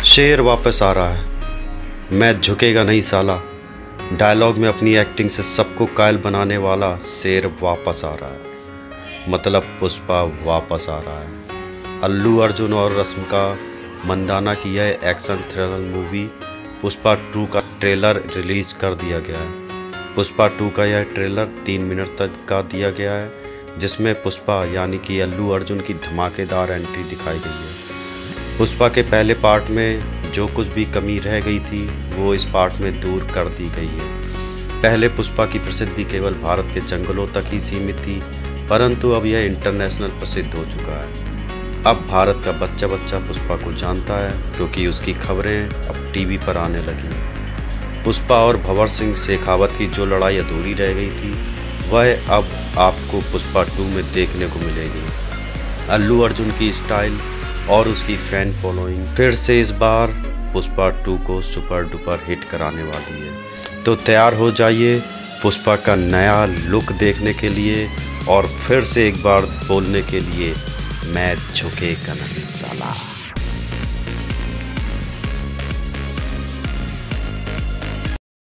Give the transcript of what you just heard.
शेर वापस आ रहा है, मैं झुकेगा नहीं साला। डायलॉग में अपनी एक्टिंग से सबको कायल बनाने वाला शेर वापस आ रहा है। मतलब पुष्पा वापस आ रहा है। अल्लू अर्जुन और रश्मिका मंदाना की यह एक्शन थ्रिलर मूवी पुष्पा 2 का ट्रेलर रिलीज कर दिया गया है। पुष्पा 2 का यह ट्रेलर 3 मिनट तक का दिया गया है, जिसमें पुष्पा यानी कि अल्लू अर्जुन की धमाकेदार एंट्री दिखाई गई है। पुष्पा के पहले पार्ट में जो कुछ भी कमी रह गई थी वो इस पार्ट में दूर कर दी गई है। पहले पुष्पा की प्रसिद्धि केवल भारत के जंगलों तक ही सीमित थी, परंतु अब यह इंटरनेशनल प्रसिद्ध हो चुका है। अब भारत का बच्चा बच्चा पुष्पा को जानता है, क्योंकि उसकी खबरें अब टीवी पर आने लगी। पुष्पा और भंवर सिंह शेखावत की जो लड़ाई अधूरी रह गई थी वह अब आपको पुष्पा 2 में देखने को मिलेगी। अल्लू अर्जुन की स्टाइल और उसकी फैन फॉलोइंग फिर से इस बार पुष्पा 2 को सुपर डुपर हिट कराने वाली है। तो तैयार हो जाइए पुष्पा का नया लुक देखने के लिए और फिर से एक बार बोलने के लिए, मैं झुकेगा नहीं साला।